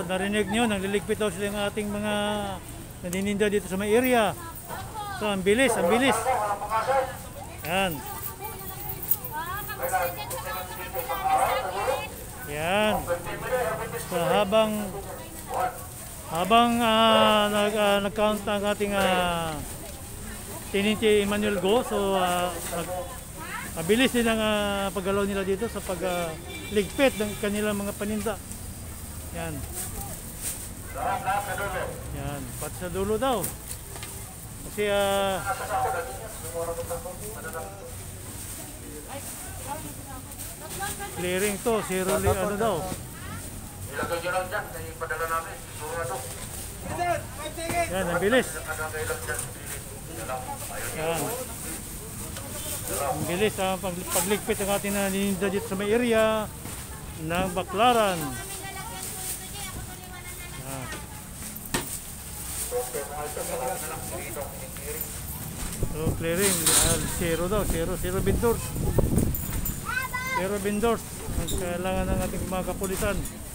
narinig nyo, nagliligpit daw sila ng ating mga nanininda dito sa may area. So, ang bilis, ang bilis. Yan. Yan. So, habang nag-count ang ating Tiniti Emmanuel Go, so mabilis din ang paggalaw nila dito sa pagligpit ng kanilang mga paninda. Yan. Yan, pati sa dulo daw. Kasi clearing to, zero ano daw. Ilagay nyo lang dyan, ipadala namin, sigurado. Yan, ang bilis. Yan. Ang bilis ang pagligpit ng ating naninda dito sa may area ng Baclaran. Yan. So, clearing, zero daw, zero vendors. Zero vendors ang kailangan ng ating mga kapulisan.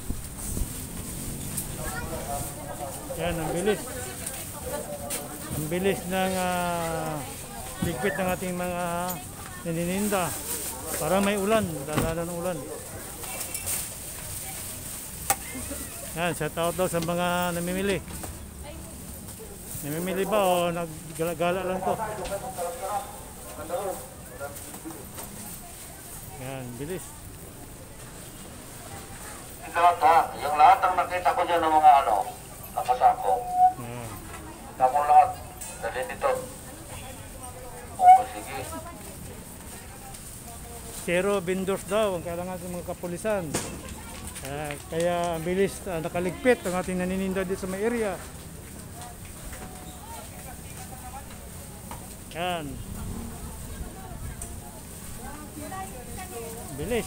Yan, ang bilis. Ang bilis ng ligpit ng ating mga nanininda para may ulan, dalalan ng ulan. Yan, shout out daw sa mga namimili. Namimili ba o naggala lang to? Yan, bilis. Lahat ha, yung lahat ang nakita ko dyan ng mga nakasako. Ako lahat, dali dito. Okay, sige. Zero vendors daw ang kailangan ng mga kapulisan. Kaya ang bilis nakaligpit ang ating nanininda dito sa may area. Yan. Bilis.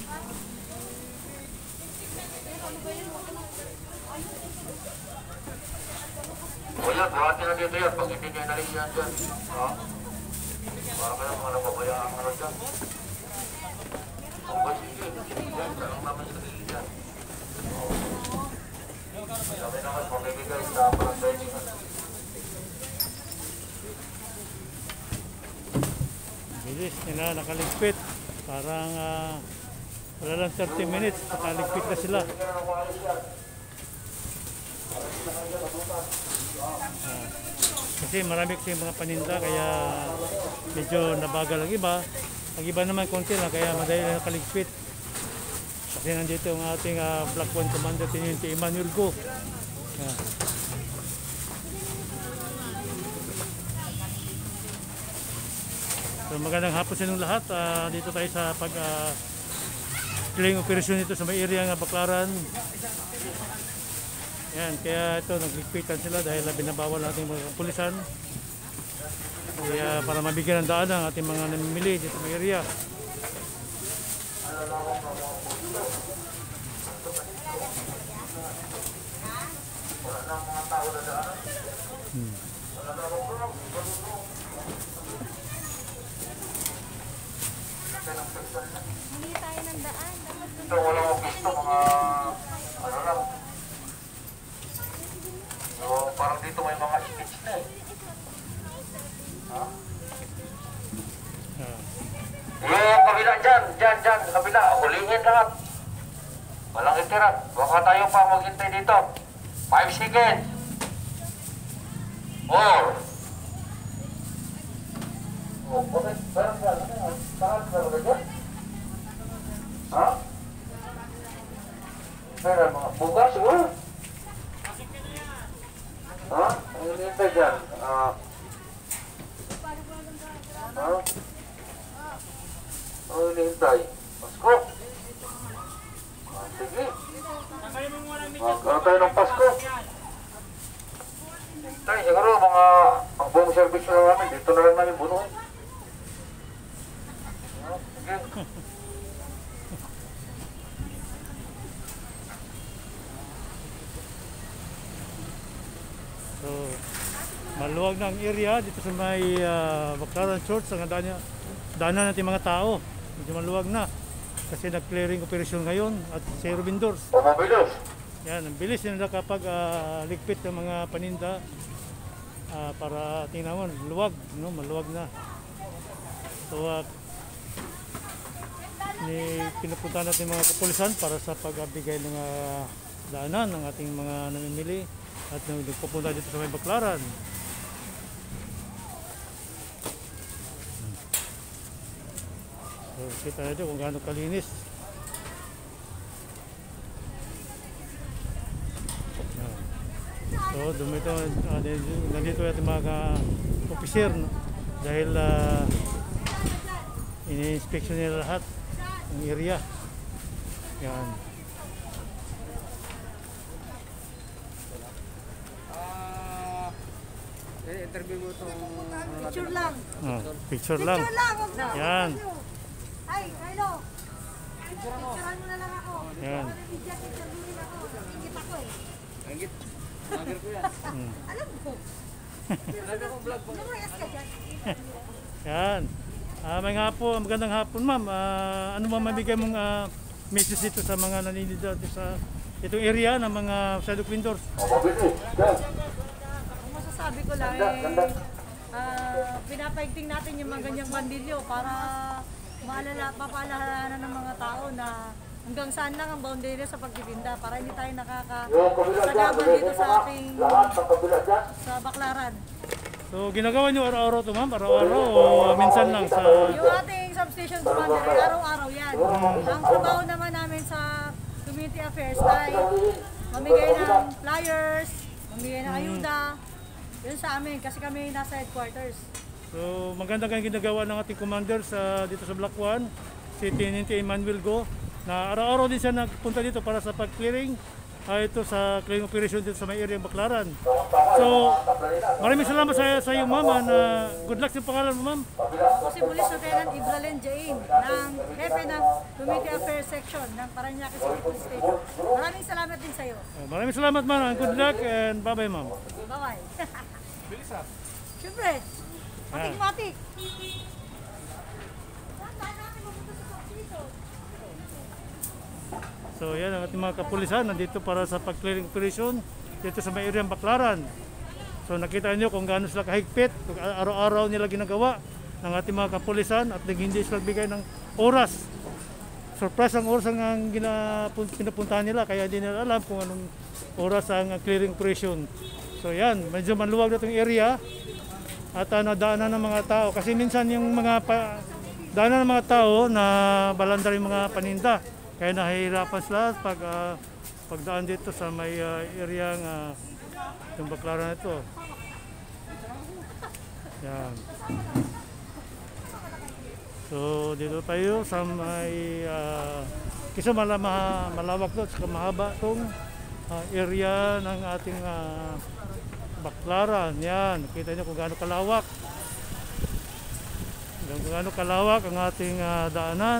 Kuya, buhatin na dito yan. Pag hindi nyo inalis yan dyan. Para kayo mga napabayaan ang dyan. Okay, sige. Yan, tanong namin sa dili dyan. Sabi naman, pamibigay sa parang-driving. Bilis nila nakaligpit. Parang wala lang 30 minutes. Nakaligpit na sila. Kasi marami kasi mga paninda kaya medyo nabagal ang iba. Ang iba naman konti lang kaya madali na nakaligpit. Kasi nandito ang ating Black 1 Commander Tiniti Emmanuel Go. So magandang hapon sa inyong lahat. Dito tayo sa clearing operasyon dito sa may area ng Baclaran. Yan, kaya ito nagligpitan sila dahil binabawal natin mga kapulisan. Kaya para mabigyan ng daan ang ating mga namimili dito sa may area. Hindi tayo ng daan. Ito, walang gusto mga lang. So, parang dito may mga sketch na eh. Yung kabila dyan, kabila, hulihin lahat. Walang itirat. Baka tayo pa maghintay dito. 5 seconds. 4. Bakit? Parang saan ka dyan? Ha? Meron mga bugas, ha? Ang hinihintay dyan? Ang hinihintay? Pasko? Sige. Magkaroon tayo ng Pasko. Tayo siguro mga ang buong service na namin, dito na lang namin bunuhin. Sige. So, maluwag na ang area dito sa may Baclaran Church. Ang daanan natin mga tao. Medyo maluwag na. Kasi nag-clearing operation ngayon at zero vendors. Pamabilis. Yan, ang bilis nila kapag ligpit ng mga paninda para tingnan mo, luwag, no? Maluwag na. So, pinupunta natin mga kapulisan para sa pagbigay ng daanan ng ating mga namimili at nagpupunta dito sa may Baclaran. So, kita natin kung gaano kalinis. So, nandito natin mga officer, no? Dahil ini-inspection nila lahat ng area. Yan. Interview mo itong Picture lang. Picture lang. Picture lang. Huwag na. Yan. Ay, Kylo. Picturean mo na lang ako. Yan. Picture mo rin ako. Ingit ako eh. Ingit. Vlogger ko yan. Alam ko. Vlogger ko, vlog mo. Lumayas ka dyan. Yan. May hapon, magandang hapon ma'am. Ano ba mabigay mong message dito sa mga naninida sa itong area ng mga shadow vendors? Ang masasabi ko lang pinapaigting natin yung mga ganyang bandilyo para mapaalala ng mga tao na hanggang saan lang ang boundary sa pagtitinda para hindi tayo nakakasagaman dito sa ating sa Baclaran. So ginagawa niyo araw-araw to ma'am? Araw-araw o minsan lang sa... Yung ating substation commander ay araw-araw yan. Ang trabaho naman namin sa community affairs ay mamigay ng flyers, mamigay ng ayuda. Yun sa amin kasi kami nasa headquarters. So maganda kayong ginagawa ng ating commander dito sa Block 1, si Teniente Emmanuel Go, na araw-araw din siya nagpunta dito para sa pag-clearing. Ito sa clearing operation dito sa may area ng Baclaran. So, maraming salamat sa iyo ma'am. Good luck sa pangalan mo ma'am. Ako si Police Lieutenant Ibralyn Jain ng Hepe ng Community Affairs Section ng Parañaque City Police Station. Maraming salamat din sa iyo. Maraming salamat ma'am. Good luck and bye-bye ma'am. Bye-bye. Siyempre, matik-matik. So yan ang ating mga kapulisan nandito para sa pag-clearing operation dito sa may area ng Baclaran. So nakita nyo kung gaano sila kahigpit, araw-araw nila ginagawa ng ating mga kapulisan at hindi sila bigay ng oras. Surprise ang oras ang pinapuntahan nila kaya hindi nila alam kung anong oras ang clearing operation. So yan, medyo maluwag na itong area at nadaanan ng mga tao kasi minsan yung daanan ng mga tao na balandar yung mga paninda. Kaya nahihirapan sila pagdaan dito sa may area yung Baclaran ito. Yan. So dito tayo sa may kasi malawak doon, saka mahaba itong area ng ating Baclaran. Yan, nakita nyo kung gaano kalawak. Kung gaano kalawak ang ating daanan,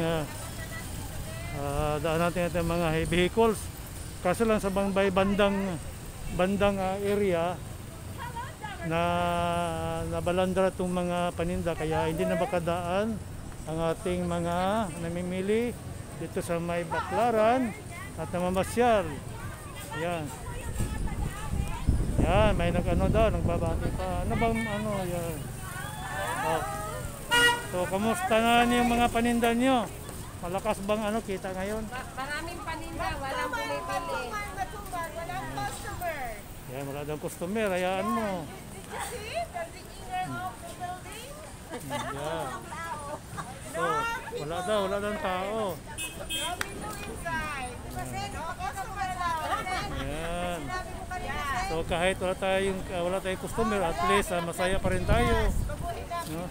daan natin natin mga vehicles. Kaso lang sa bandang area na nabalandra itong mga paninda kaya hindi na makadaan ang ating mga namimili dito sa may Baclaran at namamasyal. Yan. Yan, may nagbabati pa. Ano bang yan? So, kamusta na yung mga paninda nyo? Malakas bang kita ngayon? Maraming paninda, walang puli-puli. Walang customer. Yan, wala daw customer, hayaan mo. Yan. So, wala daw tao. Yan. So kahit wala tayong customer, at least masaya pa rin tayo. No?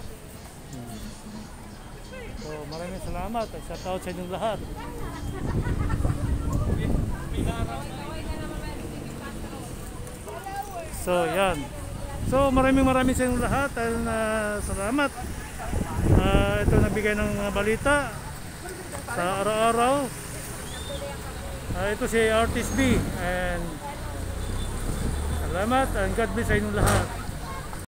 So maraming salamat at shout out sa inyong lahat. So yan. So maraming sa inyong lahat at salamat. Ito nagbigay ng balita sa araw-araw. Ito si Artist B and salamat and God bless sa inyong lahat.